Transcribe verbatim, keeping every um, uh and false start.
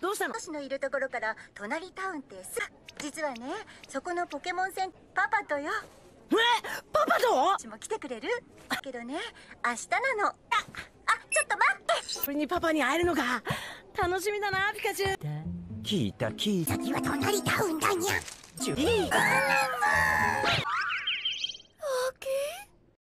どうしたの？ 私のいるところから隣タウンってさ、実はね、そこのポケモン戦パパとよ。 え、パパと？ 私も来てくれる？だけどね、明日なの。あ、あ、ちょっと待って。 それにパパに会えるのか。楽しみだな、ピカチュウ。 聞いた聞いた。 次は隣タウンだにゃ。 いい。